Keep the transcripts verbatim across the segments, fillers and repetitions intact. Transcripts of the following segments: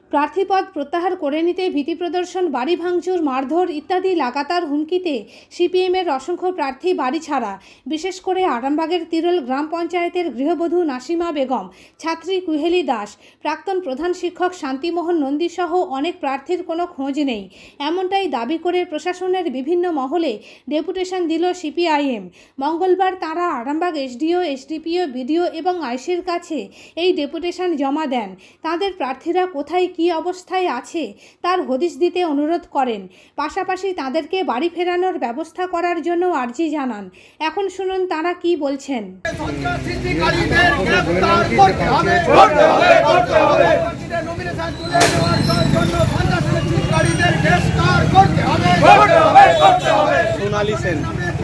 প্রার্থীপদ প্রত্যাহার করে নিতে ভীতি প্রদর্শন, বাড়ি ভাঙচুর, মারধর ইত্যাদি লাগাতার হুমকিতে সিপিএমের অসংখ্য প্রার্থী বাড়ি ছাড়া। বিশেষ করে আরামবাগের তিরোল গ্রাম পঞ্চায়েতের গৃহবধূ নাসিমা বেগম, ছাত্রী কুহেলি দাস, প্রাক্তন প্রধান শিক্ষক শান্তিমোহন নন্দী সহ অনেক প্রার্থীর কোনো খোঁজ নেই, এমনটাই দাবি করে প্রশাসনের বিভিন্ন মহলে ডেপুটেশন দিল সিপিআইএম। মঙ্গলবার তাঁরা আরামবাগ এসডিও, এসডিপিও, বিডিও এবং আইসির কাছে এই ডেপুটেশন জমা দেন। তাদের প্রার্থীরা কোথায় কি অবস্থায় আছে তার হদিশ দিতে অনুরোধ করেন। পাশাপাশি তাদেরকে বাড়ি ফেরানোর ব্যবস্থা করার জন্য আর্জি জানান। এখন শুনুন তারা কি বলছেন। সোনালী সেন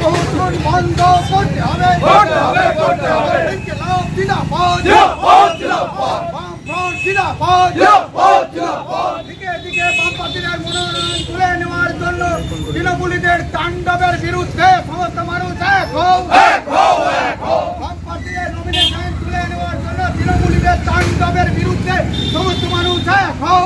তৃণমূলীদের তাণ্ডবের বিরুদ্ধে সমস্ত মানুষ এক হোক, বাম প্রার্থীদের নমিনেশন তুলে নেওয়ার জন্য তৃণমূলীদের তাণ্ডবের বিরুদ্ধে সমস্ত মানুষ এক হোক।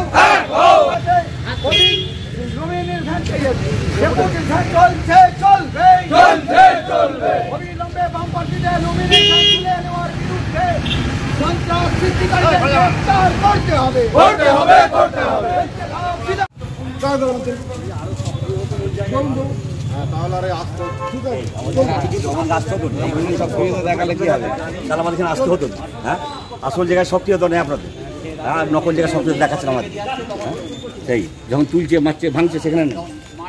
চলছে চলবে অবিলম্বে বাম প্রার্থীদের নমিনেশন তুলে নেওয়ার বিরুদ্ধে সন্ত্রাস সৃষ্টিকারীদের গ্রেফতার করতে হবে করতে হবে করতে হবে দেখালে কি হবে? তাহলে আমাদের এখানে আসতে হতো। হ্যাঁ, আসল জায়গায় সক্রিয় তো নেই আপনাদের। হ্যাঁ, নকল জায়গায় সক্রিয় দেখাচ্ছেন আমাদের। হ্যাঁ, সেই যখন তুলছে, মারছে, ভাঙছে সেখানে নেই।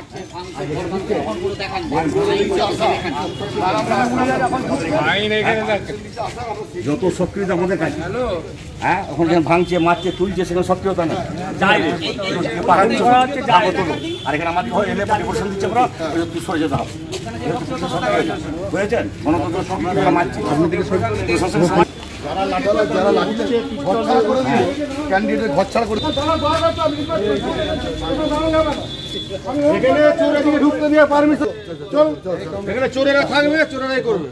যত সক্রিয়তা আমাদের কাছে। হ্যাঁ, ওখানে যখন ভাঙছে, মারছে, তুলছে সেখানে সক্রিয়তা নেই। আর এখানে আমাদের এলে পরিবর্তন দিচ্ছে আমরা তুই সরে যেতে হবে। বুঝেছেন? গণতন্ত্র সক্রিয়তা মারছে। যারা লাগছে ঘরছাড়া করে দিয়ে ক্যান্ডিডেট ঘরছাড়া করে এখানে চোর এদিকে ঢুকতে দিয়ে পারমিশন। চল, এখানে চোরেরা থাকবে, চোরেরাই করবে।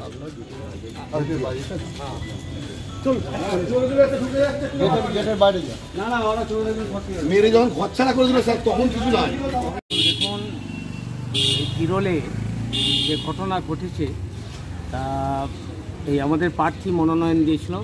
মেরে যখন ঘরছাড়া করে দিল স্যার, তখন কিছু নাই। দেখুন, এই তিরোলে যে ঘটনা ঘটেছে তা এই আমাদের প্রার্থী মনোনয়ন দিয়েছিল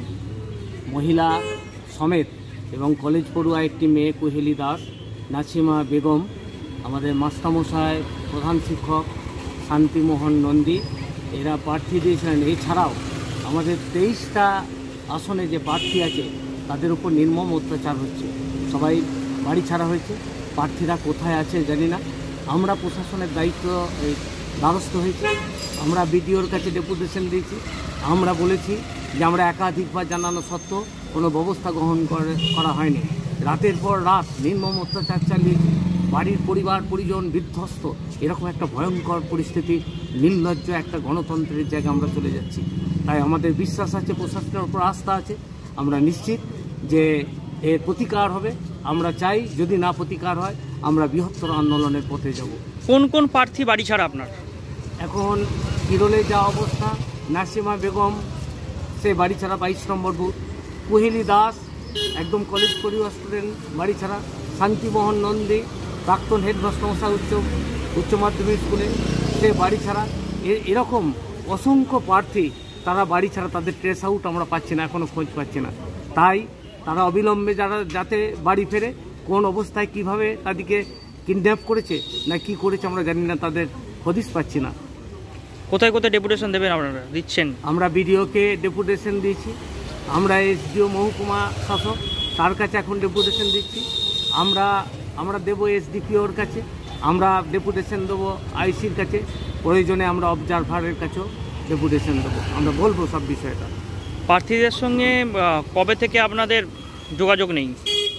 মহিলা সমেত এবং কলেজ পড়ুয়া একটি মেয়ে কুহেলি দাস, নাসিমা বেগম, আমাদের মাস্টারমশাই প্রধান শিক্ষক শান্তিমোহন নন্দী, এরা প্রার্থী দিয়েছিলেন। এছাড়াও আমাদের তেইশটা আসনে যে প্রার্থী আছে তাদের উপর নির্মম অত্যাচার হচ্ছে, সবাই বাড়ি ছাড়া হয়েছে। প্রার্থীরা কোথায় আছে জানি না। আমরা প্রশাসনের দায়িত্ব দ্বারস্থ হয়েছি, আমরা বিডিওর কাছে ডেপুটেশন দিয়েছি। আমরা বলেছি যে আমরা একাধিকবার জানানো সত্ত্বেও কোনো ব্যবস্থা গ্রহণ করা হয়নি। রাতের পর রাত নির্মম অত্যাচার চালিয়েছে, বাড়ির পরিবার পরিজন বিধ্বস্ত। এরকম একটা ভয়ঙ্কর পরিস্থিতি, নির্লজ্জ একটা গণতন্ত্রের জায়গায় আমরা চলে যাচ্ছি। তাই আমাদের বিশ্বাস আছে, প্রশাসনের উপর আস্থা আছে। আমরা নিশ্চিত যে এর প্রতিকার হবে। আমরা চাই যদি না প্রতিকার হয় আমরা বৃহত্তর আন্দোলনের পথে যাব। কোন কোন প্রার্থী বাড়ি ছাড়া আপনার? এখন তিরোলে যা অবস্থা, নাসিমা বেগম সে বাড়ি ছাড়া বাইশ নম্বর বুথ, কুহেলি দাস একদম কলেজ পড়ুয়া স্টুডেন্ট বাড়ি ছাড়া, শান্তিমোহন নন্দী প্রাক্তন হেডমাস্টারমশাই উচ্চ উচ্চ মাধ্যমিক স্কুলে সে বাড়ি ছাড়া। এরকম অসংখ্য প্রার্থী তারা বাড়ি ছাড়া, তাদের ট্রেস আউট আমরা পাচ্ছি না, এখনও খোঁজ পাচ্ছি না। তাই তারা অবিলম্বে যারা যাতে বাড়ি ফেরে, কোন অবস্থায় কিভাবে তাদেরকে কিডন্যাপ করেছে না কি করেছে আমরা জানি না, তাদের হদিশ পাচ্ছি না। কোথায় কোথায় ডেপুটেশন দেবেন আপনারা, দিচ্ছেন? আমরা বিডিওকে ডেপুটেশন দিয়েছি, আমরা এসডিও মহকুমা শাসক তার কাছে এখন ডেপুটেশন দিচ্ছি, আমরা আমরা দেবো এসডিপিওর কাছে, আমরা ডেপুটেশন দেবো আইসির কাছে, প্রয়োজনে আমরা অবজারভারের কাছেও ডেপুটেশন দেবো। আমরা বলবো সব বিষয়টা। প্রার্থীদের সঙ্গে কবে থেকে আপনাদের যোগাযোগ নেই?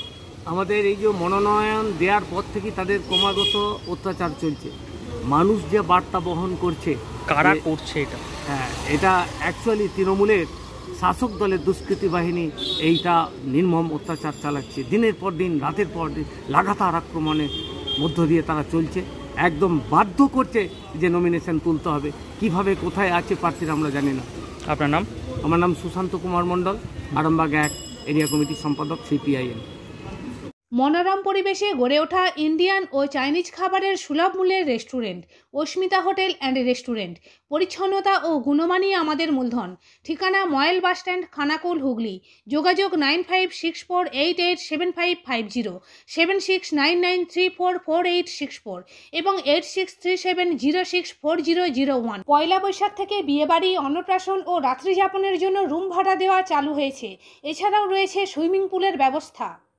আমাদের এই যে মনোনয়ন দেওয়ার পর থেকে তাদের ক্রমাগত অত্যাচার চলছে। মানুষ যে বার্তা বহন করছে, কারা করছে এটা? হ্যাঁ, এটা অ্যাকচুয়ালি তৃণমূলের শাসক দলের দুষ্কৃতী বাহিনী এইটা নির্মম অত্যাচার চালাচ্ছে। দিনের পর দিন, রাতের পর দিন লাগাতার আক্রমণের মধ্য দিয়ে তারা চলছে। একদম বাধ্য করছে যে নমিনেশন তুলতে হবে। কিভাবে কোথায় আছে প্রার্থীরা আমরা জানি না। আপনার নাম? আমার নাম সুশান্ত কুমার মণ্ডল, আরামবাগ এক এরিয়া কমিটির সম্পাদক, সিপিআইএম। মনোরম পরিবেশে গড়ে ওঠা ইন্ডিয়ান ও চাইনিজ খাবারের সুলভ মূল্যের restaurant Asmita hotel and restaurant. পরিচ্ছন্নতা ও গুণমানই আমাদের মূলধন। ঠিকানা ময়েল বাসস্ট্যান্ড, খানাকুল, হুগলি। যোগাযোগ nine five six four eight eight seven five five zero, seven six nine nine three four four eight six four এবং eight six three seven zero six four zero zero one. Poila Baishakh থেকে বিয়েবাড়ি, অন্নপ্রাশন ও রাত্রিযাপনের জন্য room ভাড়া দেওয়া চালু হয়েছে। এছাড়াও রয়েছে সুইমিং পুলের ব্যবস্থা।